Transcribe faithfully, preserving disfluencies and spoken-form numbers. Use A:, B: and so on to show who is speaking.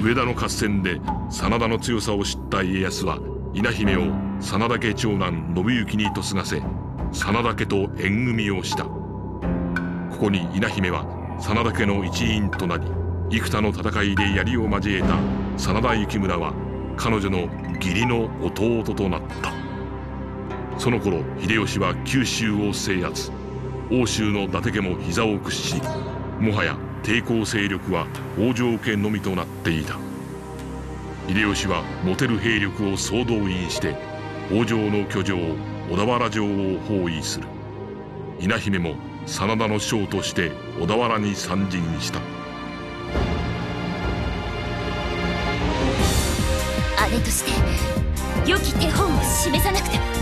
A: 上田の合戦で真田の強さを知った家康は稲姫を真田家長男信行に嫁がせ、真田家と縁組をした。ここに稲姫は真田家の一員となり、幾多の戦いで槍を交えた真田幸村は彼女の義理の弟となった。その頃秀吉は九州を制圧、奥州の伊達家も膝を屈し、もはや抵抗勢力は北条家のみとなっていた。秀吉は持てる兵力を総動員して北条の居城小田原城を包囲する。稲姫も真田の将として小田原に参陣した。
B: 姉として良き手本を示さなくては。